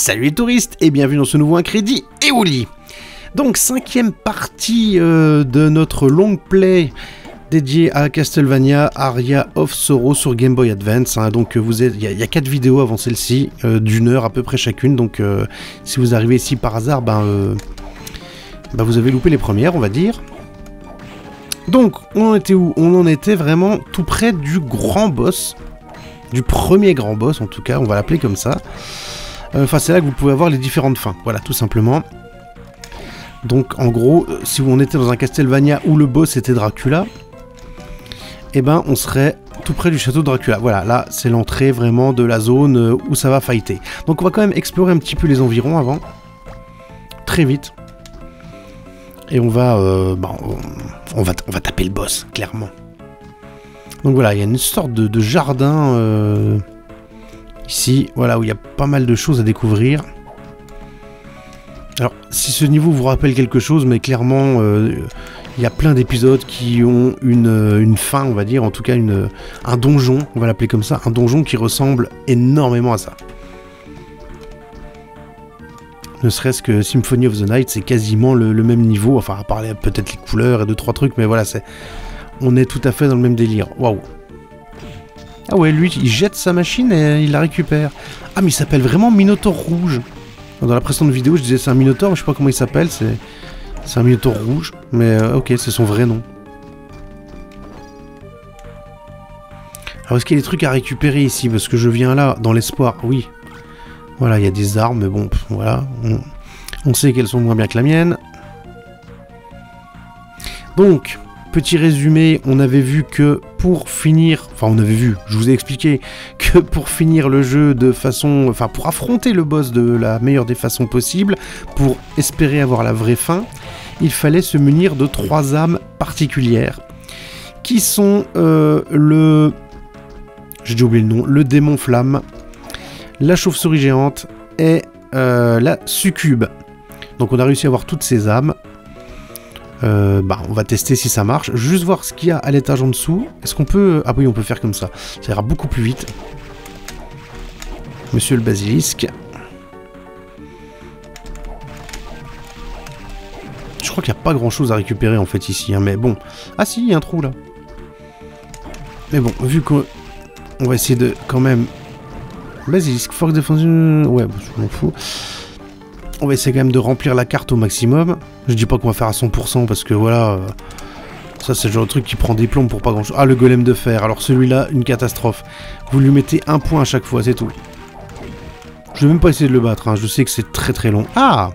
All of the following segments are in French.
Salut les touristes et bienvenue dans ce nouveau Incrédit Éouli. Donc 5e partie de notre long play dédié à Castlevania Aria of Sorrow sur Game Boy Advance. Hein. Donc il y a 4 vidéos avant celle-ci, d'une heure à peu près chacune. Donc si vous arrivez ici par hasard, vous avez loupé les premières, on va dire. Donc on en était où? On en était vraiment tout près du grand boss. Du premier grand boss en tout cas, on va l'appeler comme ça. Enfin, c'est là que vous pouvez avoir les différentes fins, voilà, tout simplement. Donc, en gros, si on était dans un Castlevania où le boss était Dracula, eh ben, on serait tout près du château de Dracula. Voilà, là, c'est l'entrée vraiment de la zone où ça va fighter. Donc, on va quand même explorer un petit peu les environs avant. Très vite. Et on va taper le boss, clairement. Donc voilà, il y a une sorte de jardin... Ici, voilà, où il y a pas mal de choses à découvrir. Alors, si ce niveau vous rappelle quelque chose, mais clairement, il y a plein d'épisodes qui ont une fin, on va dire, en tout cas un donjon, on va l'appeler comme ça, un donjon qui ressemble énormément à ça. Ne serait-ce que Symphony of the Night, c'est quasiment le même niveau, enfin, à part peut-être les couleurs et 2-3 trucs, mais voilà, on est tout à fait dans le même délire. Waouh! Ah ouais, lui, il jette sa machine et il la récupère. Ah, mais il s'appelle vraiment Minotaure Rouge. Dans la précédente vidéo, je disais c'est un Minotaure, mais je sais pas comment il s'appelle. C'est un Minotaure Rouge. Mais ok, c'est son vrai nom. Alors, est-ce qu'il y a des trucs à récupérer ici? Parce que je viens là, dans l'espoir. Oui. Voilà, il y a des armes, mais bon, voilà. On sait qu'elles sont moins bien que la mienne. Donc... Petit résumé, on avait vu que pour finir... Enfin, on avait vu, je vous ai expliqué, que pour finir le jeu de façon... Enfin, pour affronter le boss de la meilleure des façons possibles, pour espérer avoir la vraie fin, il fallait se munir de 3 âmes particulières, qui sont le... J'ai déjà oublié le nom. Le démon flamme, la chauve-souris géante et la succube. Donc on a réussi à avoir toutes ces âmes. On va tester si ça marche. Juste voir ce qu'il y a à l'étage en dessous. Est-ce qu'on peut... Ah oui, on peut faire comme ça. Ça ira beaucoup plus vite. Monsieur le basilisque. Je crois qu'il n'y a pas grand-chose à récupérer en fait ici. Hein, mais bon. Ah si, il y a un trou là. Mais bon, vu qu'on va essayer de quand même... Basilisque, force défense... Ouais, je m'en fous. On va essayer quand même de remplir la carte au maximum. Je dis pas qu'on va faire à 100% parce que voilà... ça c'est le genre de truc qui prend des plombs pour pas grand chose. Ah, le golem de fer. Alors celui-là, une catastrophe. Vous lui mettez 1 point à chaque fois, c'est tout. Je vais même pas essayer de le battre. Hein. Je sais que c'est très très long. Ah!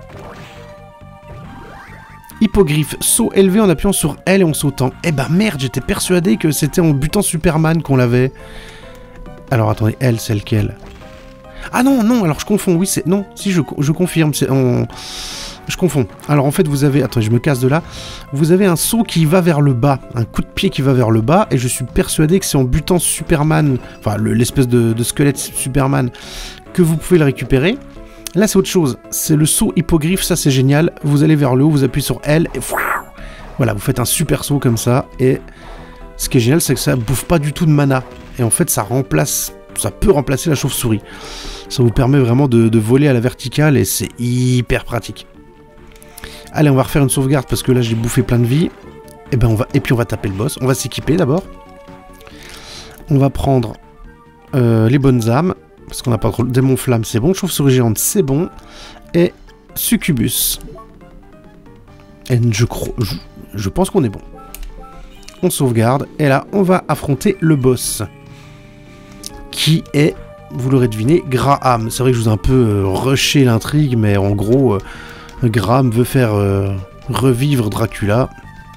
Hippogriffe. Saut élevé en appuyant sur L et en sautant. Eh ben merde, j'étais persuadé que c'était en butant Superman qu'on l'avait. Alors attendez, L c'est lequel? Ah non, non, alors je confonds, oui, c'est... Non, si, je confirme, c'est... Je confonds. Alors en fait, vous avez... Attends, je me casse de là. Vous avez un saut qui va vers le bas, un coup de pied qui va vers le bas, et je suis persuadé que c'est en butant Superman, enfin, l'espèce de squelette Superman, que vous pouvez le récupérer. Là, c'est autre chose. C'est le saut hippogriffe, ça c'est génial. Vous allez vers le haut, vous appuyez sur L, et... Voilà, vous faites un super saut comme ça, et... Ce qui est génial, c'est que ça bouffe pas du tout de mana. Et en fait, ça remplace... Ça peut remplacer la chauve-souris. Ça vous permet vraiment de voler à la verticale et c'est hyper pratique. Allez, on va refaire une sauvegarde parce que là j'ai bouffé plein de vie. Et puis on va taper le boss. On va s'équiper d'abord. On va prendre les bonnes âmes. Parce qu'on n'a pas trop... Démon flamme, c'est bon. Chauve-souris géante, c'est bon. Et succubus. Et je pense qu'on est bon. On sauvegarde. Et là, on va affronter le boss. Qui est, vous l'aurez deviné, Graham. C'est vrai que je vous ai un peu rushé l'intrigue, mais en gros, Graham veut faire revivre Dracula.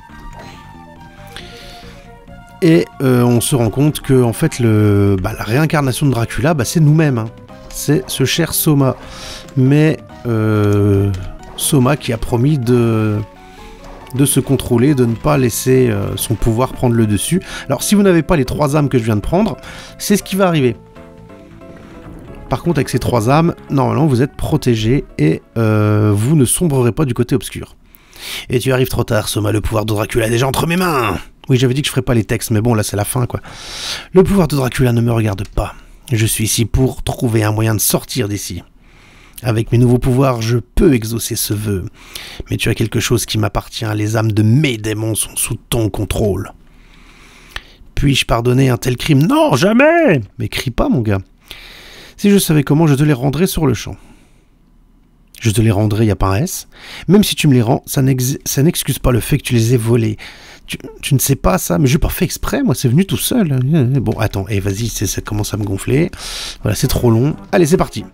Et on se rend compte que, en fait, la réincarnation de Dracula, c'est nous-mêmes. Hein. C'est ce cher Soma. Mais Soma qui a promis de se contrôler, de ne pas laisser son pouvoir prendre le dessus. Alors si vous n'avez pas les 3 âmes que je viens de prendre, c'est ce qui va arriver. Par contre avec ces 3 âmes, normalement vous êtes protégé et vous ne sombrerez pas du côté obscur. Et tu arrives trop tard, Soma, le pouvoir de Dracula est déjà entre mes mains. Oui, j'avais dit que je ferais pas les textes, mais bon là c'est la fin quoi. Le pouvoir de Dracula ne me regarde pas. Je suis ici pour trouver un moyen de sortir d'ici. Avec mes nouveaux pouvoirs, je peux exaucer ce vœu. Mais tu as quelque chose qui m'appartient. Les âmes de mes démons sont sous ton contrôle. Puis-je pardonner un tel crime? Non, jamais! Mais crie pas, mon gars. Si je savais comment, je te les rendrais sur le champ. Je te les rendrai, il n'y a pas un S. Même si tu me les rends, ça n'excuse pas le fait que tu les aies volés. Tu ne sais pas ça, mais je n'ai pas fait exprès, moi, c'est venu tout seul. Bon, attends, vas-y, ça commence à me gonfler. Voilà, c'est trop long. Allez, c'est parti.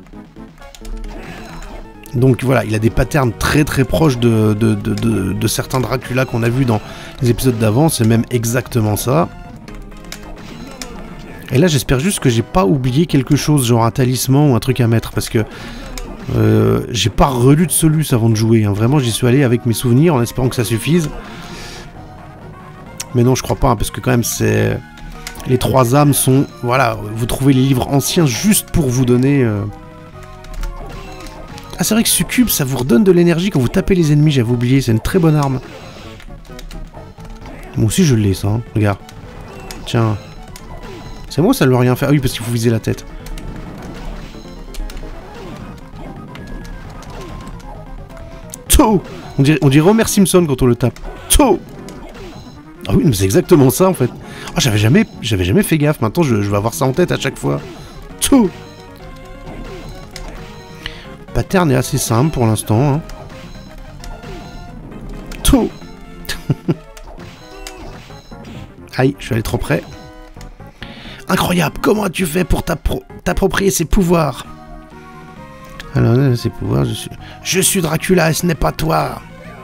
Donc voilà, il a des patterns très très proches de certains Dracula qu'on a vus dans les épisodes d'avant, c'est même exactement ça. Et là, j'espère juste que j'ai pas oublié quelque chose, genre un talisman ou un truc à mettre, parce que j'ai pas relu de Solus avant de jouer, hein. Vraiment, j'y suis allé avec mes souvenirs en espérant que ça suffise. Mais non, je crois pas, hein, parce que quand même, c'est... Les 3 âmes sont... Voilà, vous trouvez les livres anciens juste pour vous donner... Ah, c'est vrai que Succube, ça vous redonne de l'énergie quand vous tapez les ennemis, j'avais oublié, c'est une très bonne arme. Moi aussi, je l'ai, ça, hein. Regarde. Tiens. C'est moi, ça ne veut rien faire. Ah oui, parce qu'il faut viser la tête. Tau! On dirait Homer Simpson quand on le tape. Tau! Ah oui, mais c'est exactement ça, en fait. Ah, j'avais jamais fait gaffe. Maintenant, je vais avoir ça en tête à chaque fois. Tau! Le pattern est assez simple pour l'instant. Hein. Tau! Aïe, je suis allé trop près. Incroyable, comment as-tu fait pour t'approprier ces pouvoirs? Alors, ces pouvoirs, je suis Dracula et ce n'est pas toi.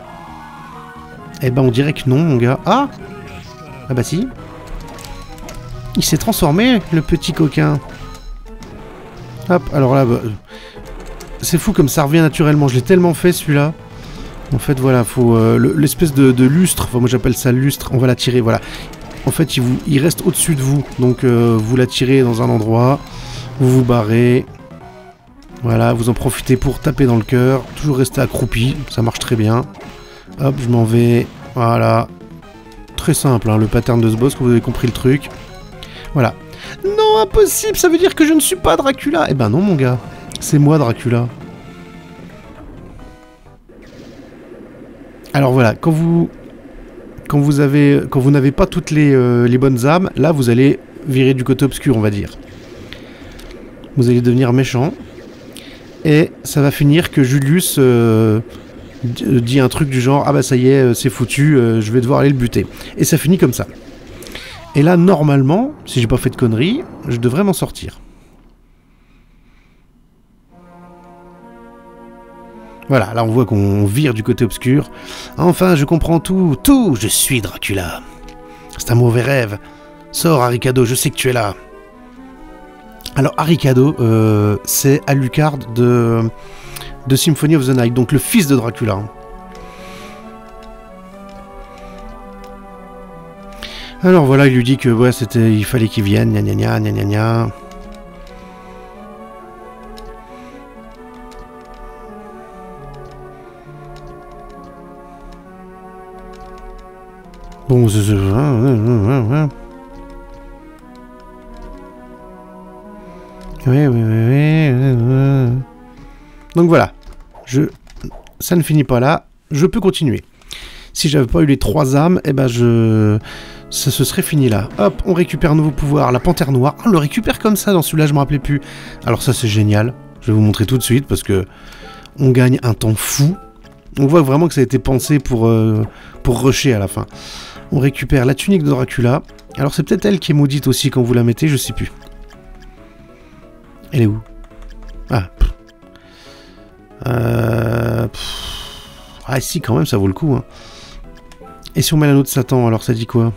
Eh ben, on dirait que non, mon gars. Ah! Ah bah si. Il s'est transformé, le petit coquin. Hop, alors là, bah, c'est fou comme ça revient naturellement. Je l'ai tellement fait, celui-là. En fait, voilà, faut l'espèce de lustre. Enfin, moi, j'appelle ça lustre. On va la tirer, voilà. En fait, il reste au-dessus de vous. Donc, vous la tirez dans un endroit. Vous vous barrez. Voilà, vous en profitez pour taper dans le cœur. Toujours rester accroupi. Ça marche très bien. Hop, je m'en vais. Voilà. Très simple, hein, le pattern de ce boss, que vous avez compris le truc. Voilà. Non, impossible, ça veut dire que je ne suis pas Dracula. Eh ben non, mon gars. C'est moi, Dracula. Alors voilà, quand vous n'avez pas toutes les bonnes âmes, là vous allez virer du côté obscur, on va dire. Vous allez devenir méchant. Et ça va finir que Julius dit un truc du genre « Ah bah ça y est, c'est foutu, je vais devoir aller le buter. » Et ça finit comme ça. Et là, normalement, si j'ai pas fait de conneries, je devrais m'en sortir. Voilà, là on voit qu'on vire du côté obscur. Enfin, je comprends tout, tout, je suis Dracula. C'est un mauvais rêve. Sors, Arikado, je sais que tu es là. Alors, Arikado, c'est Alucard de Symphony of the Night, donc le fils de Dracula. Alors voilà, il lui dit que ouais, il fallait qu'il vienne, gna gna gna gna gna gna. Bon, oui. Donc voilà, ça ne finit pas là, je peux continuer. Si j'avais pas eu les 3 âmes, eh ben ça se serait fini là. Hop, on récupère un nouveau pouvoir, la panthère noire. On le récupère comme ça, dans celui-là je me rappelais plus. Alors ça c'est génial, je vais vous montrer tout de suite parce que on gagne un temps fou. On voit vraiment que ça a été pensé pour rusher à la fin. On récupère la tunique de Dracula. Alors c'est peut-être elle qui est maudite aussi quand vous la mettez, je sais plus. Elle est où? Ah. Ah si, quand même, ça vaut le coup. Hein. Et si on met l'anneau de Satan, alors ça dit quoi?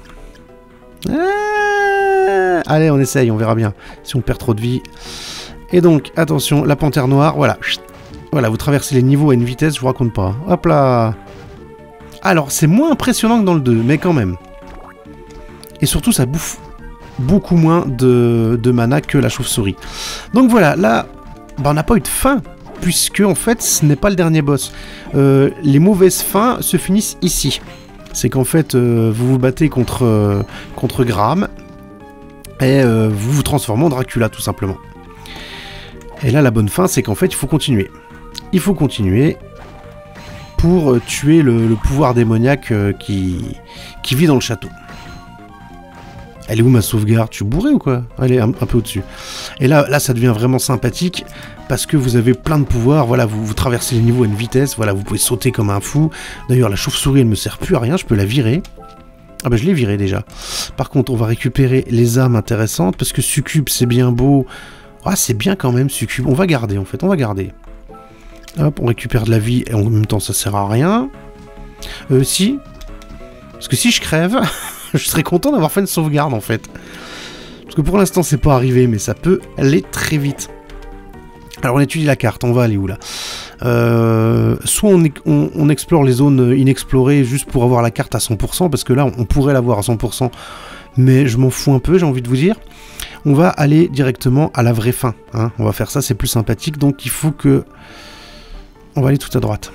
Allez, on essaye, on verra bien. Si on perd trop de vie. Et donc, attention, la panthère noire, voilà. Voilà, vous traversez les niveaux à une vitesse, je vous raconte pas. Hop là. Alors, c'est moins impressionnant que dans le 2, mais quand même. Et surtout, ça bouffe beaucoup moins de mana que la chauve-souris. Donc voilà, là, bah, on n'a pas eu de fin, puisque en fait, ce n'est pas le dernier boss. Les mauvaises fins se finissent ici. C'est qu'en fait, vous vous battez contre Graham, et vous vous transformez en Dracula, tout simplement. Et là, la bonne fin, c'est qu'en fait, il faut continuer. Il faut continuer pour tuer le pouvoir démoniaque qui vit dans le château. Elle est où ma sauvegarde? Tu es bourré ou quoi? Elle est un peu au-dessus. Et là, ça devient vraiment sympathique parce que vous avez plein de pouvoirs. Voilà, vous traversez les niveaux à une vitesse. Voilà, vous pouvez sauter comme un fou. D'ailleurs, la chauve-souris, elle me sert plus à rien. Je peux la virer. Ah bah je l'ai virée déjà. Par contre, on va récupérer les âmes intéressantes parce que Succube, c'est bien beau. Ah, c'est bien quand même, Succube. On va garder, en fait. On va garder. Hop, on récupère de la vie et en même temps, ça sert à rien. Si. Parce que si je crève... Je serais content d'avoir fait une sauvegarde en fait. Parce que pour l'instant c'est pas arrivé, mais ça peut aller très vite. Alors on étudie la carte, on va aller où là? Soit on explore les zones inexplorées juste pour avoir la carte à 100%, parce que là on pourrait l'avoir à 100%, mais je m'en fous un peu, j'ai envie de vous dire. On va aller directement à la vraie fin. Hein. On va faire ça, c'est plus sympathique, donc il faut que... On va aller tout à droite.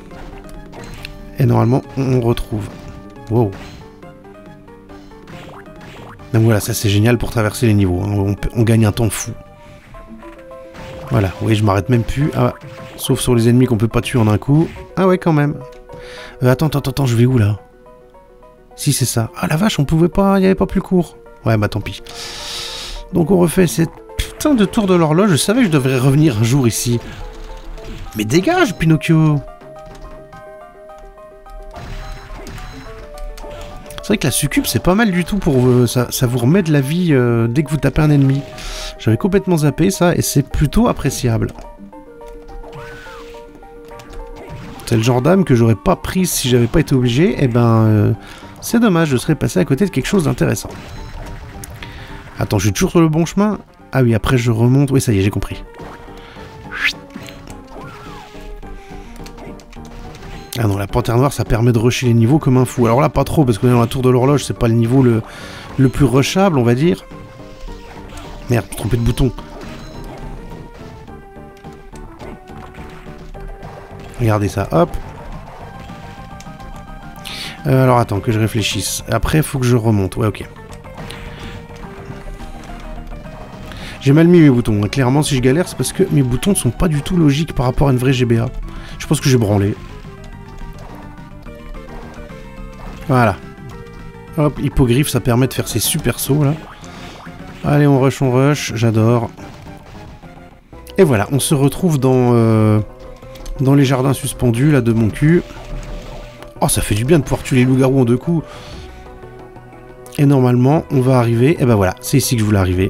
Et normalement on retrouve... Wow. Donc voilà, ça c'est génial pour traverser les niveaux, hein. On gagne un temps fou. Voilà, oui, je m'arrête même plus. Ah, sauf sur les ennemis qu'on peut pas tuer en un coup. Ah ouais, quand même. Attends, je vais où là? Si c'est ça. Ah la vache, on pouvait pas, il n'y avait pas plus court. Ouais, bah tant pis. Donc on refait cette putain de tour de l'horloge. Je savais que je devrais revenir un jour ici. Mais dégage, Pinocchio! C'est vrai que la succube, c'est pas mal du tout pour... ça vous remet de la vie dès que vous tapez un ennemi. J'avais complètement zappé ça, et c'est plutôt appréciable. C'est le genre d'âme que j'aurais pas prise si j'avais pas été obligé. Et ben, c'est dommage, je serais passé à côté de quelque chose d'intéressant. Attends, je suis toujours sur le bon chemin? Ah oui, après je remonte... Oui, ça y est, j'ai compris. Ah non, la panthère noire, ça permet de rusher les niveaux comme un fou. Alors là, pas trop, parce qu'on est dans la tour de l'horloge, c'est pas le niveau le plus rushable, on va dire. Merde, je me suis trompé de bouton. Regardez ça, hop. Alors attends, que je réfléchisse. Après, il faut que je remonte. Ouais, ok. J'ai mal mis mes boutons. Clairement, si je galère, c'est parce que mes boutons ne sont pas du tout logiques par rapport à une vraie GBA. Je pense que j'ai branlé. Voilà. Hop, hippogriffe, ça permet de faire ces super sauts, là. Allez, on rush, j'adore. Et voilà, on se retrouve dans les jardins suspendus, là, de mon cul. Oh, ça fait du bien de pouvoir tuer les loups-garous en 2 coups. Et normalement, on va arriver... Et ben voilà, c'est ici que je voulais arriver.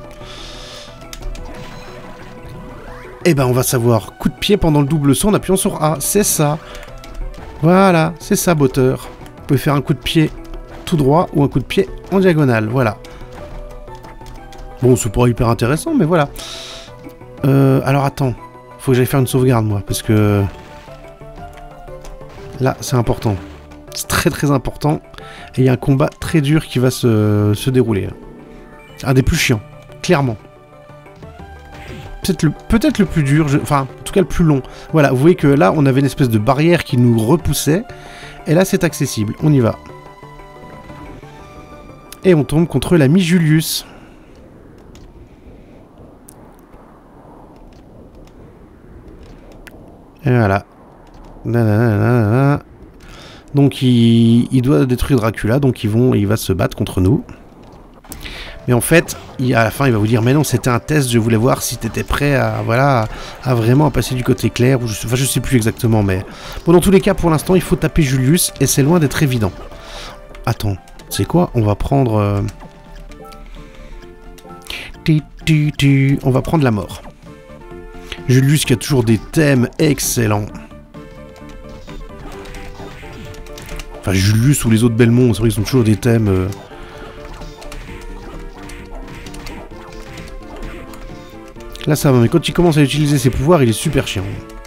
Et ben, on va savoir coup de pied pendant le double saut en appuyant sur A. C'est ça. Voilà, c'est ça, botteur. Vous pouvez faire un coup de pied tout droit ou un coup de pied en diagonale, voilà. Bon, c'est pas hyper intéressant, mais voilà. Alors attends, faut que j'aille faire une sauvegarde, moi, parce que... Là, c'est important. C'est très très important. Et il y a un combat très dur qui va se dérouler. Un des plus chiants, clairement. Peut-être le plus dur, enfin, en tout cas le plus long. Voilà, vous voyez que là, on avait une espèce de barrière qui nous repoussait. Et là, c'est accessible. On y va. Et on tombe contre l'ami Julius. Et voilà. Donc, il doit détruire Dracula. Donc, il va se battre contre nous. Mais en fait, à la fin, il va vous dire, mais non, c'était un test, je voulais voir si t'étais prêt à, voilà, à vraiment passer du côté clair, ou je sais plus exactement, mais... Bon, dans tous les cas, pour l'instant, il faut taper Julius, et c'est loin d'être évident. Attends, c'est quoi? On va prendre... On va prendre la mort. Julius qui a toujours des thèmes excellents. Enfin, Julius ou les autres Belmont, c'est vrai qu'ils ont toujours des thèmes... Là ça va, mais quand il commence à utiliser ses pouvoirs, il est super chiant.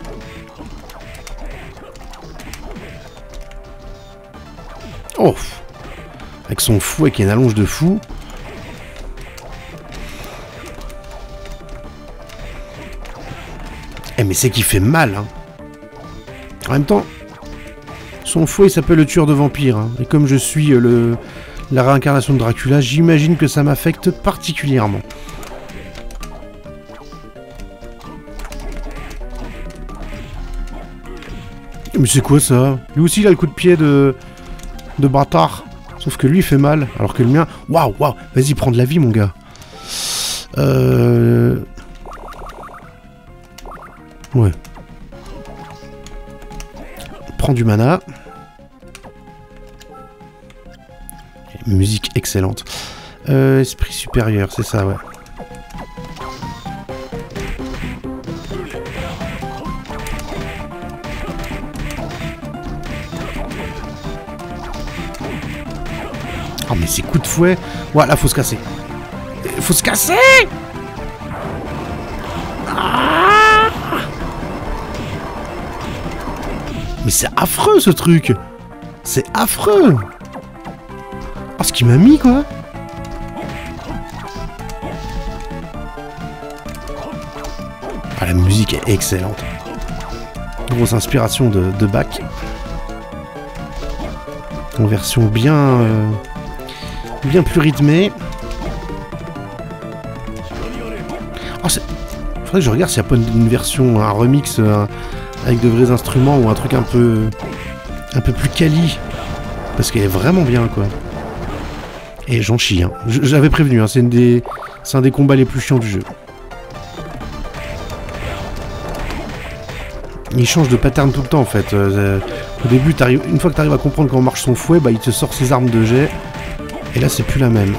Oh! Avec son fouet qui est une allonge de fou. Eh mais c'est qu'il fait mal, hein. En même temps, son fouet il s'appelle le tueur de vampires, hein. Et comme je suis la réincarnation de Dracula, j'imagine que ça m'affecte particulièrement. Mais c'est quoi ça? Lui aussi il a le coup de pied de bâtard. Sauf que lui il fait mal, alors que le mien... Waouh, waouh. Vas-y, prends de la vie mon gars. Ouais. Prends du mana. Musique excellente. Esprit supérieur, c'est ça, ouais. Oh mais ces coups de fouet. Voilà, faut se casser. Faut se casser. Ah, mais c'est affreux ce truc. C'est affreux. Oh, ce qu'il m'a mis quoi. Ah, la musique est excellente. Grosse inspiration de Bach. En version bien plus rythmée. Oh, faudrait que je regarde s'il n'y a pas une version, un remix avec de vrais instruments ou un truc un peu plus quali. Parce qu'elle est vraiment bien quoi. Et j'en chie, hein. J'avais prévenu, hein. C'est un des combats les plus chiants du jeu. Il change de pattern tout le temps en fait. Au début, une fois que tu arrives à comprendre comment marche son fouet, bah il te sort ses armes de jet. Et là, c'est plus la même.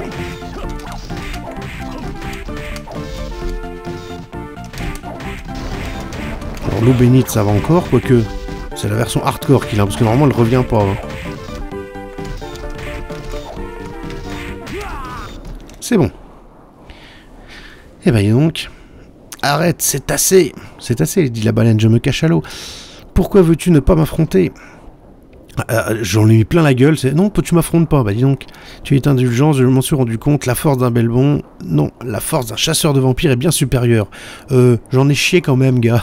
Alors, l'eau bénite, ça va encore, quoique c'est la version hardcore qu'il a, parce que normalement, elle revient pas. Hein. C'est bon. Eh ben, donc... Arrête, c'est assez. C'est assez, dit la baleine, je me cache à l'eau. Pourquoi veux-tu ne pas m'affronter? J'en ai mis plein la gueule, c'est... Non, tu m'affrontes pas, bah dis donc. Tu es indulgent, je m'en suis rendu compte, la force d'un belbon... Non, la force d'un chasseur de vampires est bien supérieure. J'en ai chié quand même, gars.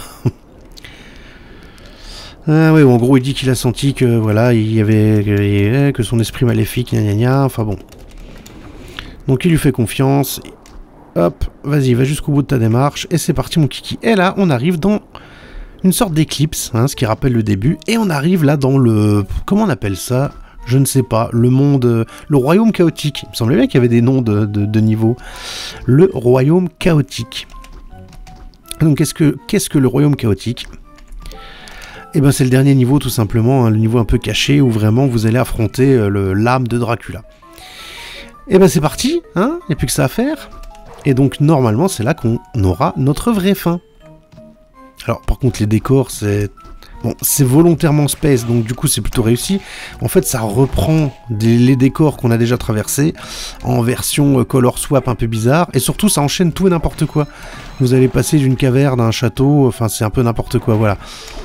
Ah ouais, en gros, il dit qu'il a senti que, voilà, il y avait... que son esprit maléfique, gna gna gna, enfin bon. Donc il lui fait confiance... Hop, vas-y, va jusqu'au bout de ta démarche, et c'est parti mon kiki. Et là, on arrive dans une sorte d'éclipse, hein, ce qui rappelle le début, et on arrive là dans le... Comment on appelle ça? Je ne sais pas, le monde... Le royaume chaotique. Il me semblait bien qu'il y avait des noms de niveaux. Le royaume chaotique. Donc qu'est-ce que le royaume chaotique? Eh ben c'est le dernier niveau tout simplement, hein, le niveau un peu caché, où vraiment vous allez affronter l'âme de Dracula. Et ben c'est parti, hein, il n'y a plus que ça à faire. Et donc normalement c'est là qu'on aura notre vraie fin. Alors par contre les décors c'est... Bon, c'est volontairement space, donc du coup c'est plutôt réussi. En fait ça reprend les décors qu'on a déjà traversés en version color swap un peu bizarre. Et surtout ça enchaîne tout et n'importe quoi. Vous allez passer d'une caverne à un château, enfin c'est un peu n'importe quoi, voilà.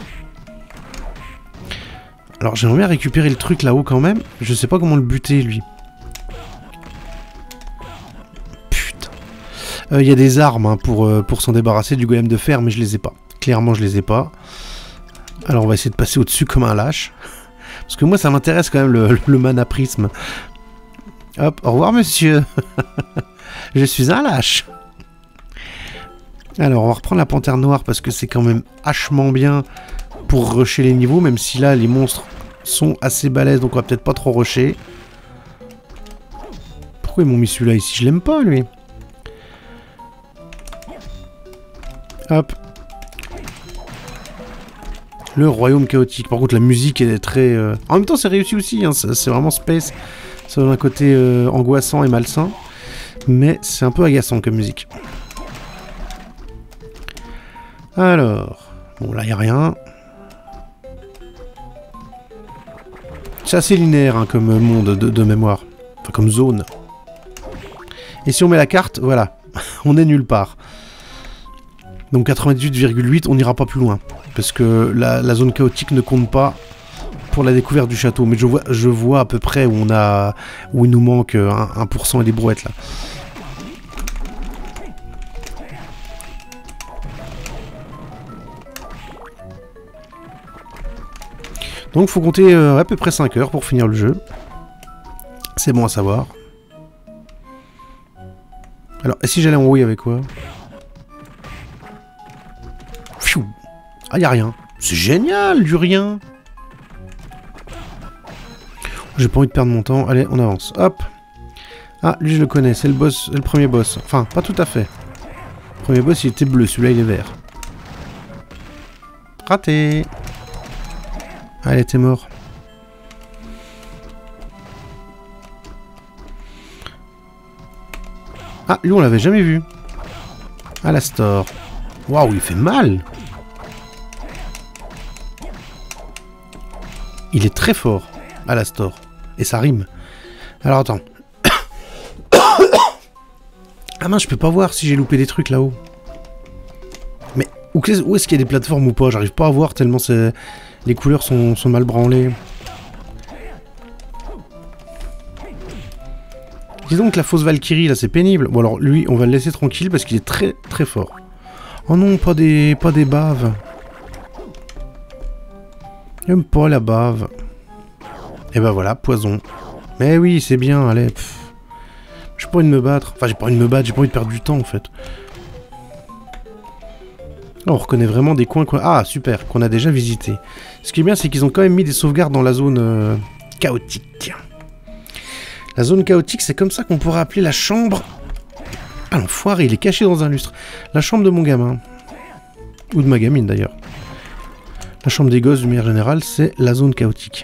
Alors j'aimerais bien récupérer le truc là-haut quand même. Je sais pas comment le buter lui. Il y a des armes hein, pour s'en débarrasser du golem de fer, mais je les ai pas. Clairement, je les ai pas. Alors, on va essayer de passer au-dessus comme un lâche. Parce que moi, ça m'intéresse quand même le mana prisme. Hop, au revoir, monsieur. Je suis un lâche. Alors, on va reprendre la panthère noire parce que c'est quand même hachement bien pour rusher les niveaux, même si là, les monstres sont assez balèzes, donc on va peut-être pas trop rusher. Pourquoi ils m'ont mis celui-là ici? Je l'aime pas, lui. Hop. Le royaume chaotique. Par contre, la musique est très... En même temps, c'est réussi aussi. Hein. C'est vraiment space. Ça donne un côté angoissant et malsain. Mais c'est un peu agaçant comme musique. Alors... Bon, là, il n'y a rien. C'est assez linéaire hein, comme monde de mémoire. Enfin, comme zone. Et si on met la carte, voilà. On est nulle part. Donc 98,8, on n'ira pas plus loin. Parce que la zone chaotique ne compte pas pour la découverte du château. Mais je vois à peu près où il nous manque 1% et des brouettes là. Donc il faut compter à peu près 5 heures pour finir le jeu. C'est bon à savoir. Alors, et si j'allais en haut, il y avait quoi? Ah, y a rien. C'est génial, du rien. J'ai pas envie de perdre mon temps. Allez, on avance. Hop. Ah, lui je le connais, c'est le boss, le premier boss. Enfin, pas tout à fait. Le premier boss il était bleu, celui-là il est vert. Raté. Allez, t'es mort. Ah, lui on l'avait jamais vu. Alastor. Waouh, il fait mal. Il est très fort, Alastor. Et ça rime. Alors attends. Ah mince, je peux pas voir si j'ai loupé des trucs là-haut. Mais où est-ce qu'il y a des plateformes ou pas? J'arrive pas à voir tellement les couleurs sont mal branlées. Dis donc la fausse Valkyrie là, c'est pénible. Bon alors lui, on va le laisser tranquille parce qu'il est très très fort. Oh non, pas des baves. J'aime pas la bave. Et ben voilà, poison. Mais oui, c'est bien, allez. J'ai pas envie de me battre. Enfin, j'ai pas envie de me battre, j'ai pas envie de perdre du temps, en fait. Là, on reconnaît vraiment des coins... Ah, super, qu'on a déjà visité. Ce qui est bien, c'est qu'ils ont quand même mis des sauvegardes dans la zone chaotique. La zone chaotique, c'est comme ça qu'on pourrait appeler la chambre... Ah, l'enfoiré, il est caché dans un lustre. La chambre de mon gamin. Ou de ma gamine, d'ailleurs. La chambre des gosses, de manière générale, c'est la zone chaotique.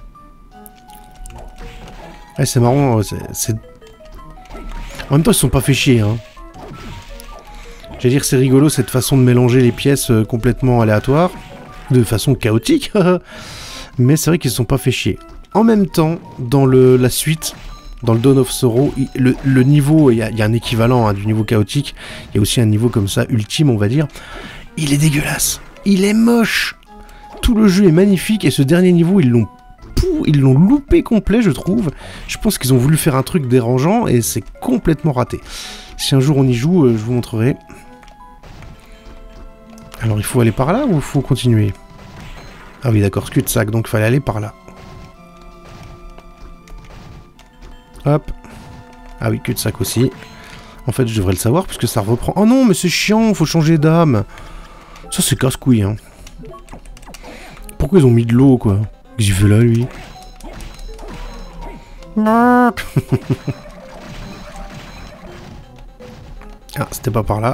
Ouais, c'est marrant, c'est... En même temps, ils se sont pas fait chier, hein. J'allais dire, c'est rigolo, cette façon de mélanger les pièces complètement aléatoires, de façon chaotique, mais c'est vrai qu'ils se sont pas fait chier. En même temps, dans la suite, dans le Dawn of Sorrow, le niveau, il y a un équivalent hein, du niveau chaotique, il y a aussi un niveau comme ça, ultime, on va dire. Il est dégueulasse, il est moche. Tout le jeu est magnifique, et ce dernier niveau, ils l'ont loupé complet, je trouve. Je pense qu'ils ont voulu faire un truc dérangeant et c'est complètement raté. Si un jour on y joue, je vous montrerai. Alors il faut aller par là ou il faut continuer? Ah oui d'accord, cul-de-sac, donc il fallait aller par là. Hop. Ah oui, cul-de-sac aussi. En fait, je devrais le savoir puisque ça reprend... Oh non, mais c'est chiant, faut changer d'âme. Ça c'est casse-couille, hein. Pourquoi ils ont mis de l'eau, quoi? Qu'est-ce qu'il fait là, lui? Ah, c'était pas par là.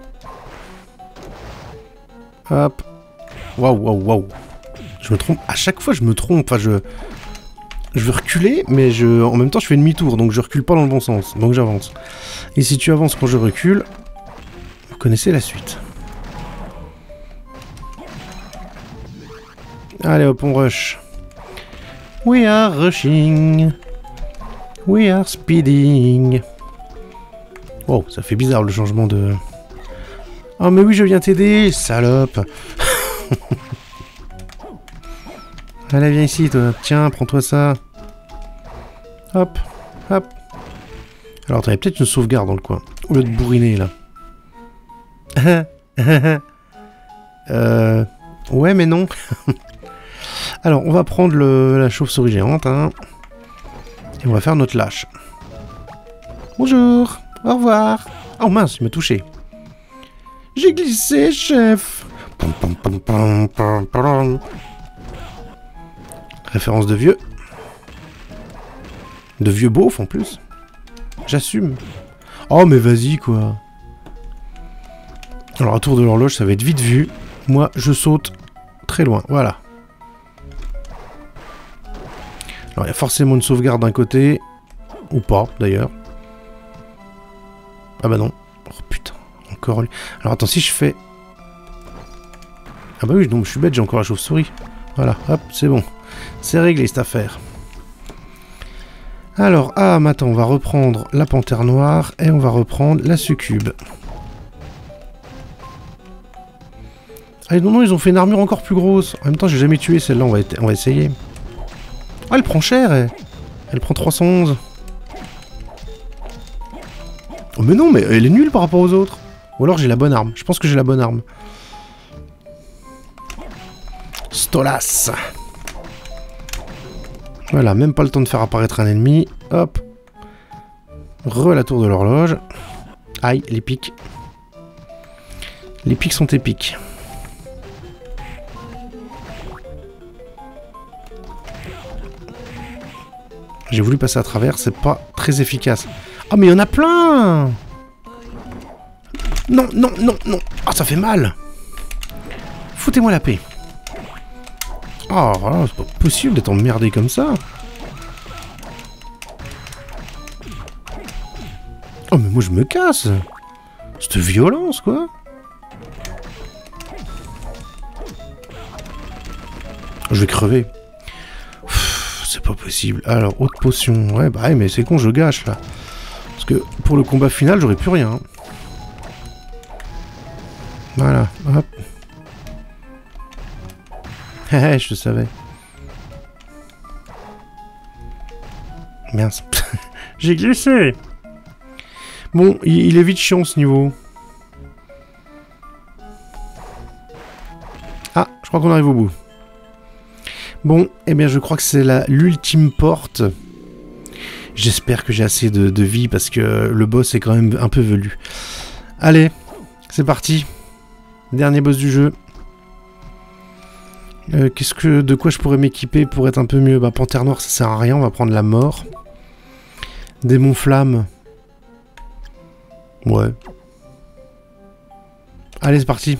Hop. Waouh, waouh, waouh. Je me trompe. À chaque fois, je me trompe. Enfin, je veux reculer, mais en même temps, je fais demi-tour. Donc, je recule pas dans le bon sens. Donc, j'avance. Et si tu avances quand je recule, vous connaissez la suite. Allez, hop, on rush. We are rushing. We are speeding. Wow, ça fait bizarre le changement de... Oh mais oui, je viens t'aider, salope. Allez, viens ici, toi. Tiens, prends-toi ça. Hop, hop. Alors, t'avais peut-être une sauvegarde dans le coin. Au lieu de bourriner, là. Ouais, mais non. Alors, on va prendre la chauve-souris géante, hein. Et on va faire notre lâche. Bonjour, au revoir. Oh mince, il m'a touché. J'ai glissé, chef. Référence de vieux. De vieux beauf, en plus. J'assume. Oh, mais vas-y, quoi. Alors, à tour de l'horloge, ça va être vite vu. Moi, je saute très loin. Voilà. Alors, il y a forcément une sauvegarde d'un côté. Ou pas, d'ailleurs. Ah bah non. Oh, putain. Encore... Alors, attends, si je fais... Ah bah oui, donc je suis bête, j'ai encore la chauve-souris. Voilà, hop, c'est bon. C'est réglé, cette affaire. Alors, ah, mais attends, on va reprendre la panthère noire et on va reprendre la succube. Ah non, non, ils ont fait une armure encore plus grosse. En même temps, j'ai jamais tué celle-là, on va essayer. Ah, elle prend cher, elle prend 311. Oh, mais non, mais elle est nulle par rapport aux autres. Ou alors j'ai la bonne arme. Je pense que j'ai la bonne arme. Stolas. Voilà, même pas le temps de faire apparaître un ennemi. Hop. La tour de l'horloge. Aïe, les pics. Les pics sont épiques. J'ai voulu passer à travers, c'est pas très efficace. Ah mais il y en a plein! Non, non, non, non! Ah ça fait mal! Foutez-moi la paix! Oh, voilà, c'est pas possible d'être emmerdé comme ça! Oh mais moi je me casse! Cette violence quoi! Je vais crever. C'est pas possible. Alors, autre potion. Ouais, bah ouais, mais c'est con, je gâche, là. Parce que pour le combat final, j'aurais plus rien. Voilà, hop. Hé, je le savais. Mince. J'ai glissé. Bon, il est vite chiant, ce niveau. Ah, je crois qu'on arrive au bout. Bon, eh bien je crois que c'est l'ultime porte. J'espère que j'ai assez de vie parce que le boss est quand même un peu velu. Allez, c'est parti. Dernier boss du jeu. De quoi je pourrais m'équiper pour être un peu mieux? Bah panthère noire ça sert à rien, on va prendre la mort. Démon flamme. Ouais. Allez c'est parti.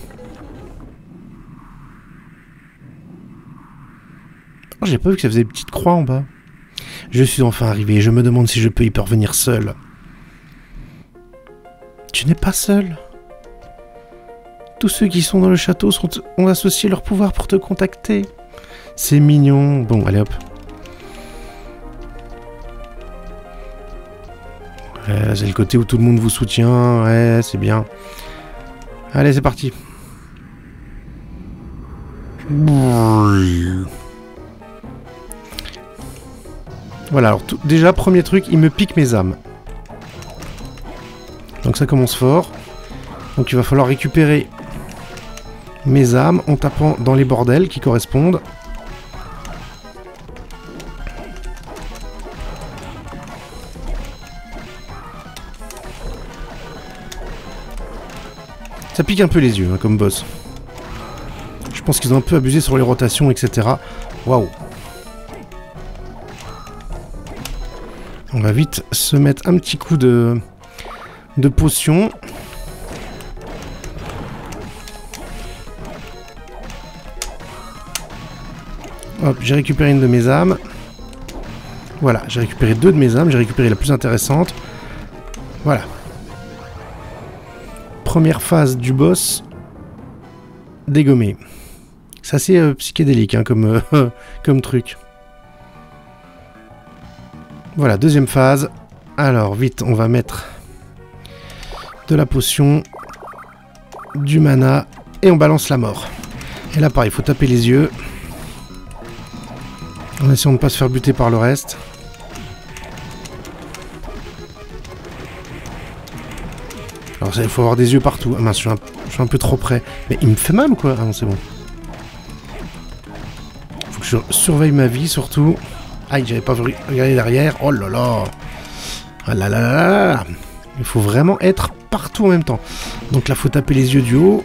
Oh, j'ai pas vu que ça faisait des petites croix en bas. Je suis enfin arrivé et je me demande si je peux y parvenir seul. Tu n'es pas seul. Tous ceux qui sont dans le château ont associé leur pouvoir pour te contacter. C'est mignon. Bon, allez hop. Ouais, c'est le côté où tout le monde vous soutient. Ouais, c'est bien. Allez, c'est parti. Voilà, alors déjà, premier truc, il me pique mes âmes. Donc ça commence fort. Donc il va falloir récupérer mes âmes en tapant dans les bordels qui correspondent. Ça pique un peu les yeux, hein, comme boss. Je pense qu'ils ont un peu abusé sur les rotations, etc. Waouh! On va vite se mettre un petit coup de potion. Hop, j'ai récupéré une de mes âmes. Voilà, j'ai récupéré 2 de mes âmes. J'ai récupéré la plus intéressante. Voilà. Première phase du boss. Dégommé. C'est assez psychédélique hein, comme truc. Voilà, deuxième phase. Alors, vite, on va mettre de la potion, du mana, et on balance la mort. Et là, pareil, il faut taper les yeux. En essayant de ne pas se faire buter par le reste. Alors, il faut avoir des yeux partout. Ah mince, je suis un peu trop près. Mais il me fait mal ou quoi? Ah non, c'est bon. Faut que je surveille ma vie, surtout. Aïe, j'avais pas vu regarder derrière. Oh là là. Ah là là là là. Il faut vraiment être partout en même temps. Donc là, faut taper les yeux du haut.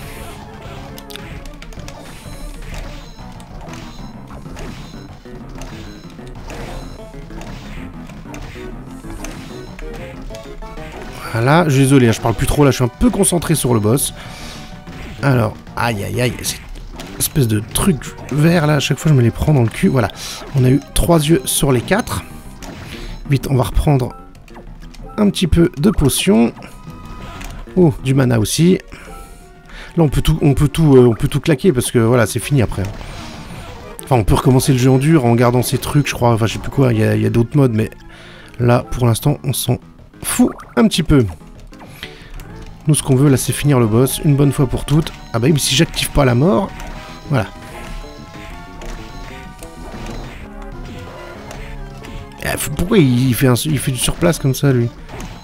Voilà, je suis désolé, je parle plus trop là, je suis un peu concentré sur le boss. Alors, aïe aïe aïe, c'est espèce de truc vert là, à chaque fois je me les prends dans le cul. Voilà, on a eu 3 yeux sur les 4. Vite, on va reprendre un petit peu de potion. Oh, du mana aussi. Là, on peut tout claquer parce que voilà, c'est fini après. Enfin, on peut recommencer le jeu en dur en gardant ces trucs, je crois. Enfin, je sais plus quoi, il y a d'autres modes, mais là, pour l'instant, on s'en fout un petit peu. Nous, ce qu'on veut, là, c'est finir le boss une bonne fois pour toutes. Ah bah oui, mais si j'active pas la mort, voilà. Pourquoi il fait du surplace comme ça, lui?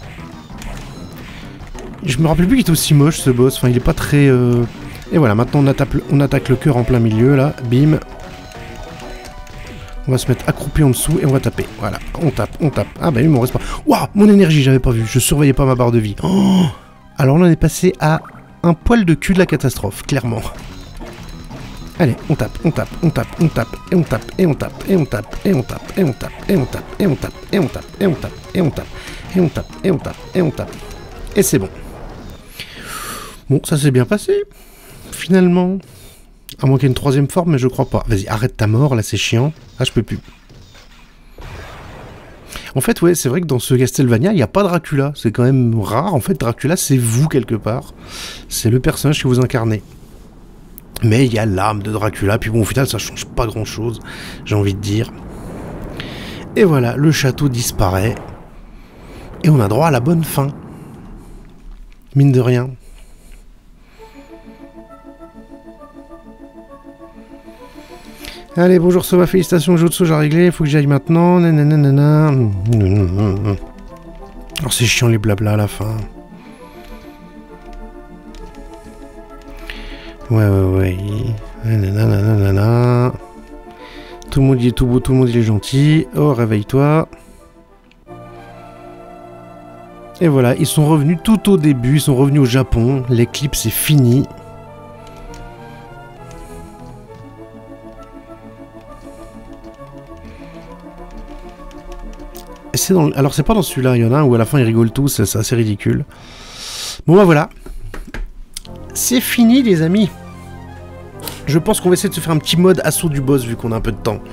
Je me rappelle plus qu'il était aussi moche, ce boss. Enfin, il est pas très... Et voilà, maintenant, on attaque le cœur en plein milieu, là. Bim. On va se mettre accroupi en dessous et on va taper. Voilà, on tape. Ah bah oui, mais on reste pas... Waouh, mon énergie, j'avais pas vu. Je surveillais pas ma barre de vie. Oh, alors, on en est passé à un poil de cul de la catastrophe, clairement. Allez, on tape, on tape, on tape, on tape, et on tape, et on tape, et on tape, et on tape, et on tape, et on tape, et on tape, et on tape, et on tape, et on tape, et on tape, et on tape, et on tape. Et c'est bon. Bon, ça s'est bien passé. Finalement. À moins qu'il y ait une troisième forme, mais je crois pas. Vas-y, arrête ta mort, là c'est chiant. Ah, je peux plus. En fait, ouais, c'est vrai que dans ce Castlevania, il n'y a pas Dracula. C'est quand même rare. En fait, Dracula, c'est vous quelque part. C'est le personnage que vous incarnez. Mais il y a l'âme de Dracula. Puis bon, au final, ça change pas grand-chose, j'ai envie de dire. Et voilà, le château disparaît. Et on a droit à la bonne fin. Mine de rien. Allez, bonjour Soma, félicitations, Jutsu, j'ai réglé, faut que j'aille maintenant, nanana. Alors c'est chiant les blabla à la fin. Ouais. Nanana. Tout le monde y est tout beau, tout le monde y est gentil. Oh, réveille-toi. Et voilà, ils sont revenus tout au début, ils sont revenus au Japon, l'éclipse est finie. Alors c'est pas dans celui-là, il y en a un où à la fin ils rigolent tous, c'est assez ridicule. Bon bah voilà. C'est fini les amis. Je pense qu'on va essayer de se faire un petit mode assaut du boss vu qu'on a un peu de temps.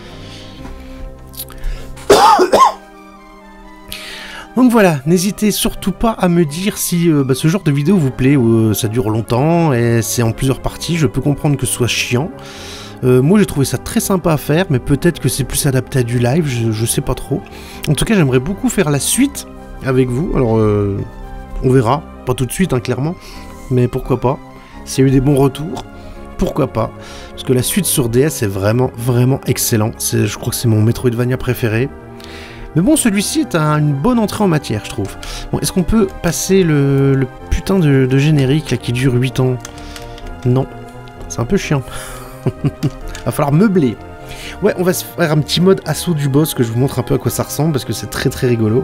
Donc voilà, n'hésitez surtout pas à me dire si ce genre de vidéo vous plaît, ou ça dure longtemps et c'est en plusieurs parties, je peux comprendre que ce soit chiant. Moi j'ai trouvé ça très sympa à faire, mais peut-être que c'est plus adapté à du live, je sais pas trop. En tout cas j'aimerais beaucoup faire la suite avec vous, alors on verra, pas tout de suite hein, clairement, mais pourquoi pas. S'il y a eu des bons retours, pourquoi pas. Parce que la suite sur DS est vraiment excellent, je crois que c'est mon Metroidvania préféré. Mais bon, celui-ci est une bonne entrée en matière, je trouve. Bon, est-ce qu'on peut passer le putain de générique là, qui dure 8 ans? Non, c'est un peu chiant. Va falloir meubler. Ouais, on va se faire un petit mode assaut du boss que je vous montre un peu à quoi ça ressemble parce que c'est très rigolo.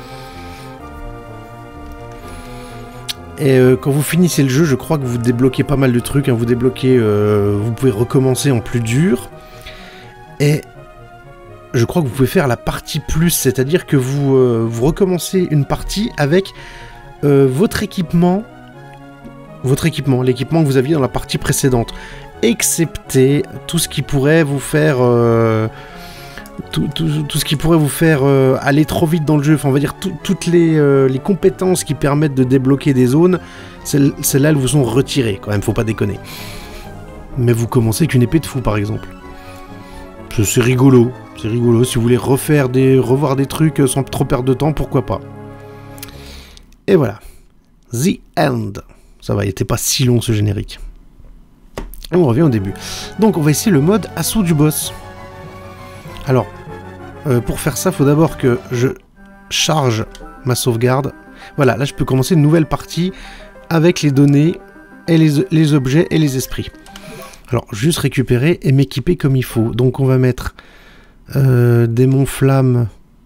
Et quand vous finissez le jeu, je crois que vous débloquez pas mal de trucs. Hein. Vous débloquez, vous pouvez recommencer en plus dur. Et je crois que vous pouvez faire la partie plus, c'est-à-dire que vous recommencez une partie avec votre équipement, l'équipement que vous aviez dans la partie précédente. Excepté tout ce qui pourrait vous faire tout ce qui pourrait vous faire aller trop vite dans le jeu, enfin on va dire toutes les compétences qui permettent de débloquer des zones, celles-là elles vous sont retirées quand même, faut pas déconner. Mais vous commencez avec une épée de fou par exemple. C'est rigolo, si vous voulez revoir des trucs sans trop perdre de temps, pourquoi pas. Et voilà, The End. Ça va, il était pas si long ce générique. Et on revient au début. Donc on va essayer le mode assaut du boss. Alors, pour faire ça, il faut d'abord que je charge ma sauvegarde. Voilà, là je peux commencer une nouvelle partie avec les données, et les objets et les esprits. Alors, juste récupérer et m'équiper comme il faut. Donc on va mettre démon flamme.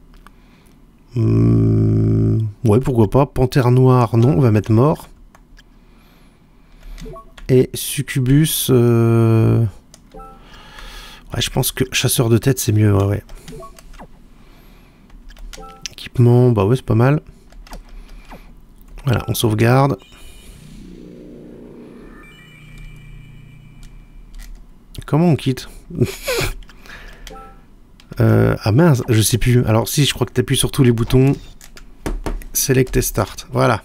Ouais, pourquoi pas. Panthère noire, non, on va mettre mort. Et succubus... Ouais, je pense que chasseur de tête, c'est mieux, ouais. Équipement, bah ouais, c'est pas mal. Voilà, on sauvegarde. Comment on quitte? Ah mince, je sais plus. Alors si, je crois que tu appuies sur tous les boutons. Select et Start, voilà.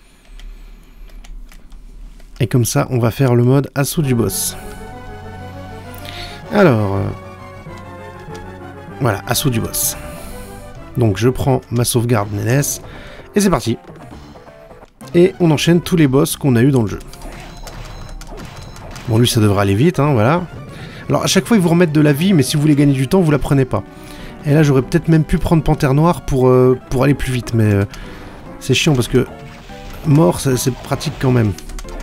Et comme ça, on va faire le mode assaut du boss. Alors, voilà, assaut du boss. Donc je prends ma sauvegarde NES, et c'est parti. Et on enchaîne tous les boss qu'on a eu dans le jeu. Bon, lui, ça devrait aller vite, hein, voilà. Alors, à chaque fois, ils vous remettent de la vie, mais si vous voulez gagner du temps, vous la prenez pas. Et là, j'aurais peut-être même pu prendre Panthère Noire pour aller plus vite, mais c'est chiant parce que mort, c'est pratique quand même.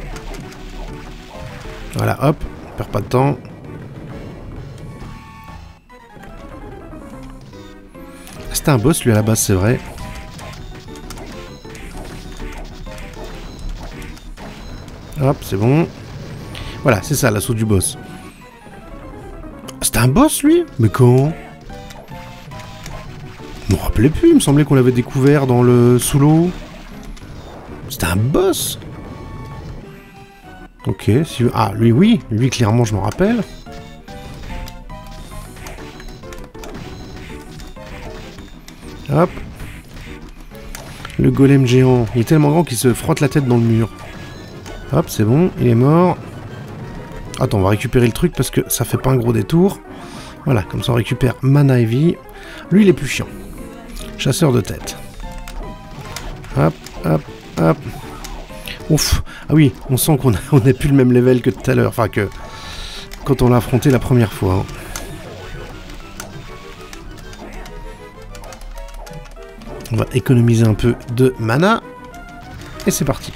Voilà, hop, on perd pas de temps. C'était un boss, lui, à la base, c'est vrai. Hop, c'est bon. Voilà, c'est ça, l'assaut du boss. C'était un boss, lui? Mais quand? Je me rappelais plus, il me semblait qu'on l'avait découvert dans le... sous l'eau. C'était un boss? Ok, si... Ah, lui, oui. Lui, clairement, je m'en rappelle. Hop. Le golem géant. Il est tellement grand qu'il se frotte la tête dans le mur. Hop, c'est bon, il est mort. Attends, on va récupérer le truc parce que ça fait pas un gros détour. Voilà, comme ça on récupère mana et vie. Lui, il est plus chiant. Chasseur de tête. Hop, hop, hop. Ouf. Ah oui, on sent qu'on n'a plus le même level que tout à l'heure. Enfin, que quand on l'a affronté la première fois. Hein. On va économiser un peu de mana. Et c'est parti.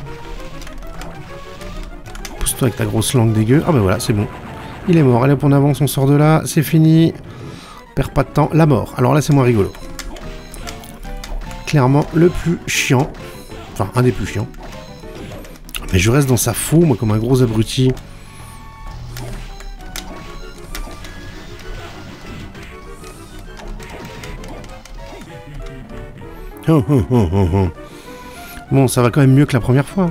Pousse-toi avec ta grosse langue dégueu. Ah ben voilà, c'est bon. Il est mort. Allez hop, on avance, on sort de là. C'est fini. Perd pas de temps. La mort. Alors là, c'est moins rigolo. Clairement, le plus chiant. Enfin, un des plus chiants. Mais je reste dans sa faux, moi, comme un gros abruti. Oh, oh, oh, oh, oh. Bon, ça va quand même mieux que la première fois.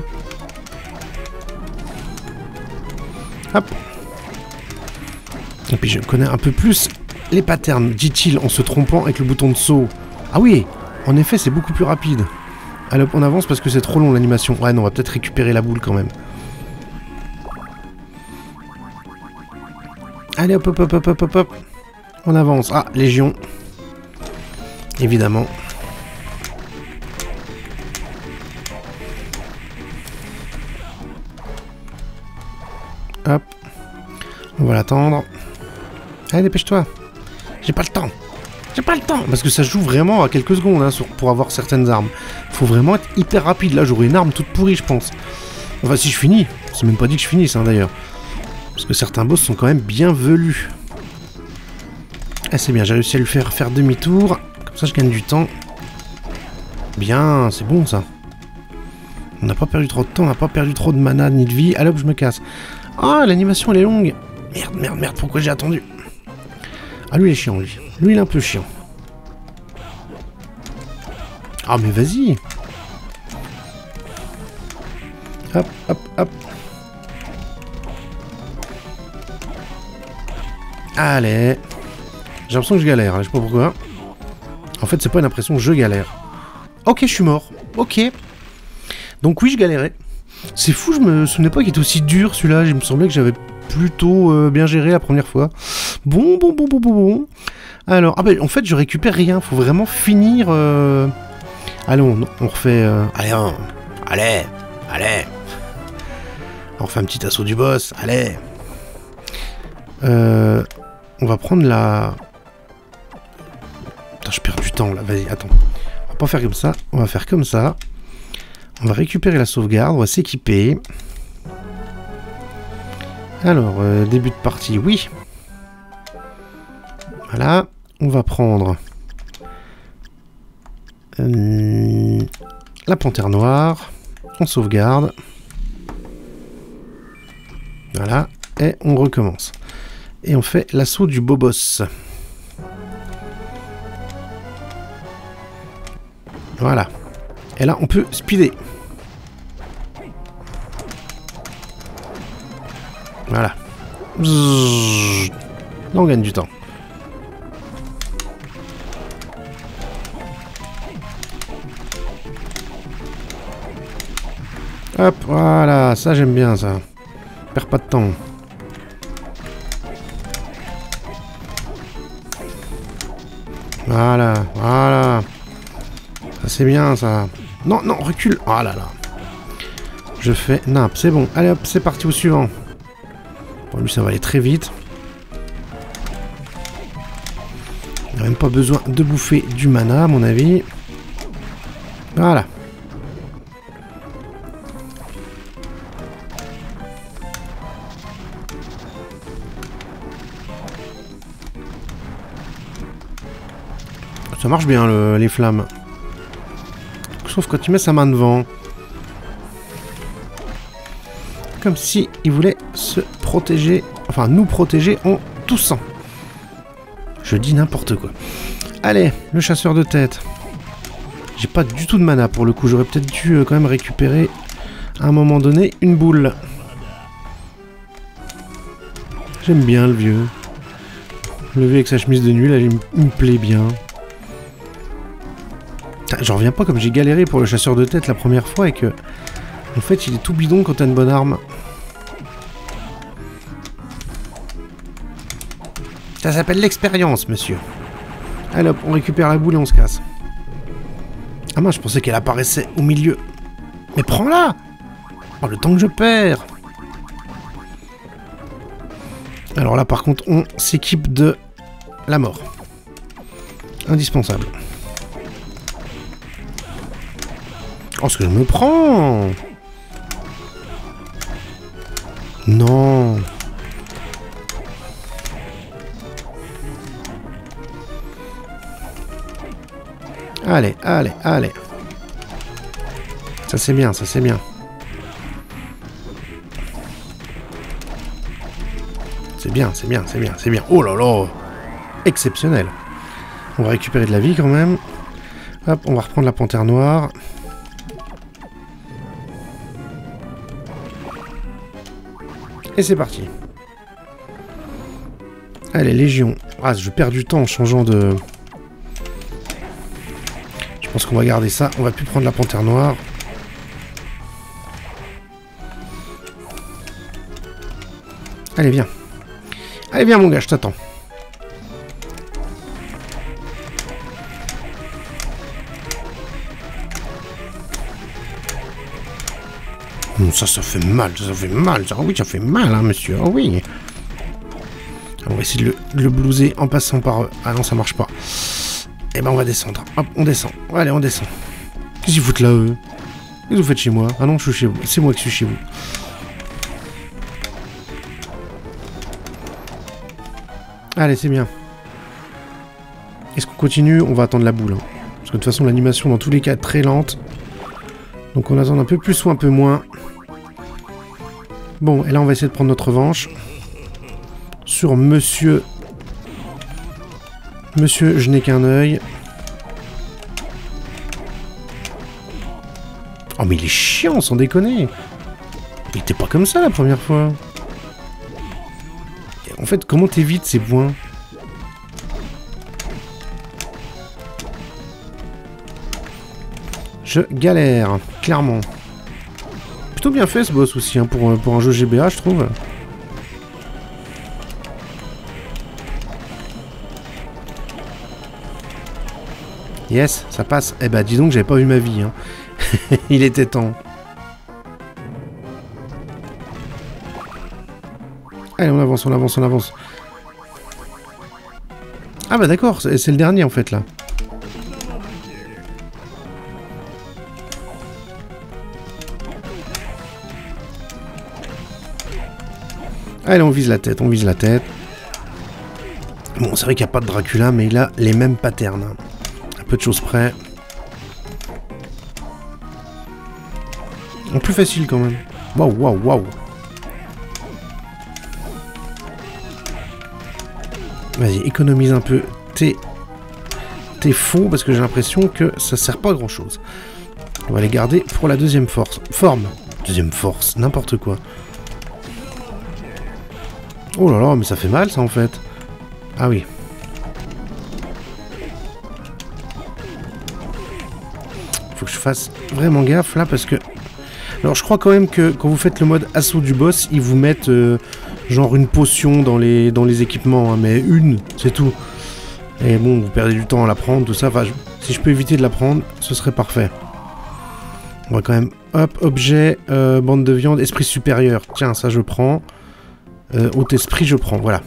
Hop. Et puis je connais un peu plus les patterns, dit-il en se trompant avec le bouton de saut. Ah oui, en effet, c'est beaucoup plus rapide. Allez hop, on avance parce que c'est trop long l'animation. Ouais, non, on va peut-être récupérer la boule quand même. Allez hop, hop, hop, hop, hop, hop, hop. On avance. Ah, Légion. Évidemment. Hop. On va l'attendre. Allez, dépêche-toi. J'ai pas le temps. J'ai pas le temps. Parce que ça joue vraiment à quelques secondes hein, pour avoir certaines armes. Faut vraiment être hyper rapide. Là, j'aurai une arme toute pourrie, je pense. Enfin, si je finis. C'est même pas dit que je finisse, hein, d'ailleurs. Parce que certains boss sont quand même bien velus. Ah, c'est bien. J'ai réussi à lui faire demi-tour. Comme ça, je gagne du temps. Bien, c'est bon, ça. On n'a pas perdu trop de temps. On n'a pas perdu trop de mana ni de vie. Allez hop, je me casse. Ah, l'animation, elle est longue. Merde, merde, merde. Pourquoi j'ai attendu? Ah, lui, il est chiant, lui. Lui, il est un peu chiant. Ah, mais vas-y. Hop, hop, hop. Allez. J'ai l'impression que je galère, hein, je sais pas pourquoi. En fait, c'est pas une impression, je galère. Ok, je suis mort. Ok. Donc oui, je galérais. C'est fou, je me souvenais pas qu'il était aussi dur, celui-là. Il me semblait que j'avais plutôt bien géré la première fois. Bon. Alors, ah ben, en fait, je récupère rien. Faut vraiment finir... Allez, on refait... Allez. On refait un petit assaut du boss. Allez. On va prendre la... Putain, je perds du temps, là. Vas-y, attends. On va pas faire comme ça. On va faire comme ça. On va récupérer la sauvegarde. On va s'équiper. Alors, début de partie, oui. Voilà. On va prendre... la panthère noire. On sauvegarde. Voilà. Et on recommence. Et on fait l'assaut du beau boss. Voilà. Et là, on peut speeder. Voilà. Là, on gagne du temps. Hop, voilà. Ça, j'aime bien, ça. Perds pas de temps. Voilà. Ça, c'est bien, ça. Non, recule. Oh là là. Je fais nimp. C'est bon. Allez, hop, c'est parti au suivant. Bon, lui, ça va aller très vite. Il n'a même pas besoin de bouffer du mana, à mon avis. Voilà. Ça marche bien, les flammes. Sauf quand tu mets sa main devant. Comme si il voulait se protéger, enfin nous protéger en toussant. Je dis n'importe quoi. Allez, le chasseur de tête. J'ai pas du tout de mana pour le coup. J'aurais peut-être dû quand même récupérer à un moment donné une boule. J'aime bien le vieux. Le vieux avec sa chemise de nuit, là, il me plaît bien. J'en reviens pas comme j'ai galéré pour le chasseur de tête la première fois et que... En fait, il est tout bidon quand t'as une bonne arme. Ça s'appelle l'expérience, monsieur. Allez hop, on récupère la boule et on se casse. Ah mince, je pensais qu'elle apparaissait au milieu. Mais prends-la! Oh, le temps que je perds! Alors là, par contre, on s'équipe de la mort. Indispensable. Oh, ce que je me prends! Non! Allez, allez, allez. Ça c'est bien, ça c'est bien. C'est bien, c'est bien, c'est bien, c'est bien. Oh là là! Exceptionnel. On va récupérer de la vie quand même. Hop, on va reprendre la panthère noire. Et c'est parti. Allez, Légion. Ah, je perds du temps en changeant de... Je pense qu'on va garder ça. On va plus prendre la panthère noire. Allez, viens. Allez, viens, mon gars, je t'attends. Ça fait mal, ça fait mal. Ah oui, ça fait mal, hein, monsieur. Ah oui. On va essayer de le blouser en passant par... Ah non, ça marche pas. Eh ben, on va descendre. Hop, on descend. Allez, on descend. Qu'est-ce qu'ils foutent là, eux? Qu'est-ce que vous faites chez moi? Ah non, je suis chez vous. C'est moi qui suis chez vous. Allez, c'est bien. Est-ce qu'on continue? On va attendre la boule. Hein. Parce que de toute façon, l'animation, dans tous les cas, est très lente. Donc on attend un peu plus ou un peu moins. Bon, et là, on va essayer de prendre notre revanche. Sur monsieur... Monsieur, je n'ai qu'un œil. Oh, mais il est chiant, sans déconner. Il était pas comme ça la première fois. Et en fait, comment t'évites ces points? Je galère, clairement. Plutôt bien fait ce boss aussi, hein, pour un jeu GBA, je trouve. Yes, ça passe. Eh ben, dis donc, j'avais pas vu ma vie. Hein. Il était temps. Allez, on avance, on avance, on avance. Ah bah d'accord, c'est le dernier en fait, là. Allez, on vise la tête, on vise la tête. Bon, c'est vrai qu'il n'y a pas de Dracula, mais il a les mêmes patterns. Hein. Un peu de choses près. En plus facile quand même. Waouh, waouh, waouh. Vas-y, économise un peu tes fonds, parce que j'ai l'impression que ça sert pas à grand chose. On va les garder pour la deuxième forme. Deuxième force, n'importe quoi. Oh là là, mais ça fait mal ça en fait. Ah oui. Faut que je fasse vraiment gaffe là parce que... Alors je crois quand même que quand vous faites le mode assaut du boss, ils vous mettent genre une potion dans les équipements, hein, mais une, c'est tout. Et bon, vous perdez du temps à la prendre, tout ça. Enfin, si je peux éviter de la prendre, ce serait parfait. On va quand même... Hop, objet, bande de viande, esprit supérieur. Tiens, ça je prends. Haut esprit, je prends, voilà.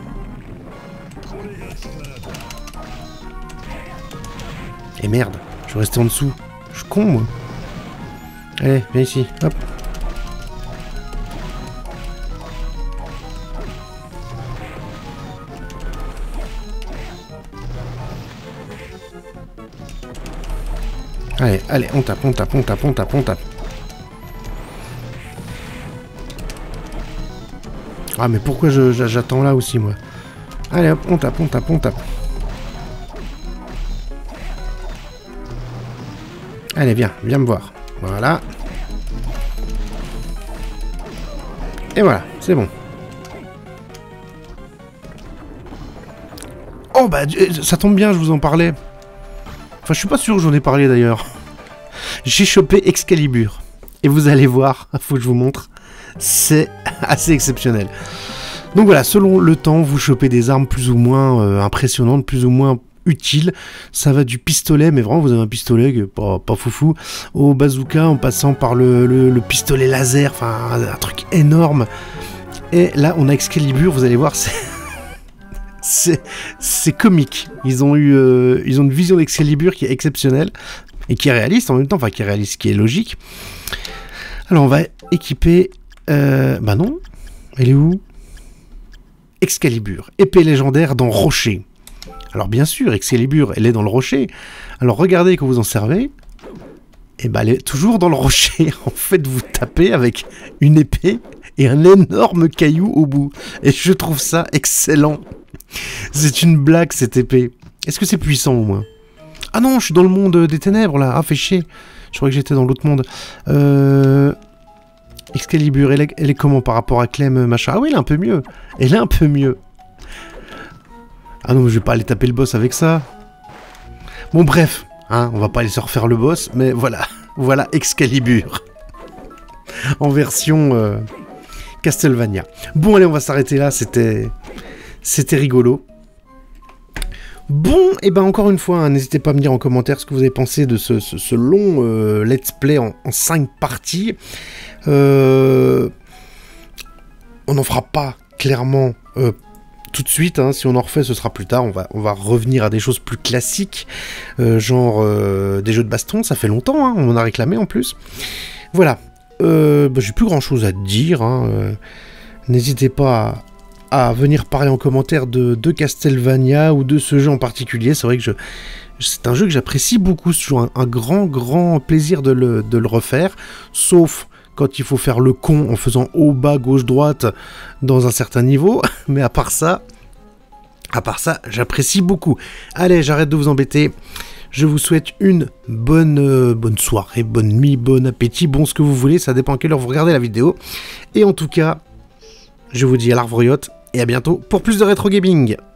Et merde, je suis resté en dessous. Je suis con, moi. Allez, viens ici, hop. Allez, allez, on tape, on tape, on tape, on tape, on tape. Ah, mais pourquoi j'attends là aussi, moi? Allez, hop, on tape, on tape, on tape. Allez, viens me voir. Voilà. Et voilà, c'est bon. Oh bah, ça tombe bien, je vous en parlais. Enfin, je suis pas sûr que j'en ai parlé d'ailleurs. J'ai chopé Excalibur. Et vous allez voir, faut que je vous montre. C'est assez exceptionnel. Donc voilà, selon le temps, vous chopez des armes plus ou moins impressionnantes, plus ou moins utiles. Ça va du pistolet, mais vraiment vous avez un pistolet pas foufou, au bazooka en passant par le pistolet laser, enfin un truc énorme. Et là, on a Excalibur, vous allez voir, c'est comique. Ils ont une vision d'Excalibur qui est exceptionnelle et qui est réaliste en même temps, enfin qui est réaliste, qui est logique. Alors on va équiper... bah non, elle est où? Excalibur, épée légendaire dans Rocher. Alors bien sûr, Excalibur, elle est dans le rocher. Alors regardez quand vous en servez, et bah elle est toujours dans le rocher. En fait, vous tapez avec une épée et un énorme caillou au bout. Et je trouve ça excellent. C'est une blague cette épée. Est-ce que c'est puissant au moins? Ah non, je suis dans le monde des ténèbres là. Ah, fait chier. Je croyais que j'étais dans l'autre monde. Excalibur, elle est comment par rapport à Clem machin? Ah oui, elle est un peu mieux. Elle est un peu mieux. Ah non, mais je vais pas aller taper le boss avec ça. Bon, bref. Hein, on va pas aller se refaire le boss, mais voilà. Voilà Excalibur. En version Castlevania. Bon, allez, on va s'arrêter là. C'était rigolo. Bon, et ben encore une fois, hein, n'hésitez pas à me dire en commentaire ce que vous avez pensé de ce long let's play en 5 parties. On n'en fera pas clairement tout de suite, hein. Si on en refait, ce sera plus tard. On va revenir à des choses plus classiques, genre des jeux de baston. Ça fait longtemps, hein, on en a réclamé en plus. Voilà, bah, j'ai plus grand chose à dire, hein. N'hésitez pas à venir parler en commentaire de Castlevania ou de ce jeu en particulier. C'est vrai que c'est un jeu que j'apprécie beaucoup. C'est toujours un grand plaisir de le refaire, sauf quand il faut faire le con en faisant haut, bas, gauche, droite dans un certain niveau. Mais à part ça, j'apprécie beaucoup. Allez, j'arrête de vous embêter. Je vous souhaite une bonne soirée, bonne nuit, bon appétit, bon ce que vous voulez. Ça dépend à quelle heure vous regardez la vidéo. Et en tout cas, je vous dis à la revoyote et à bientôt pour plus de rétro gaming.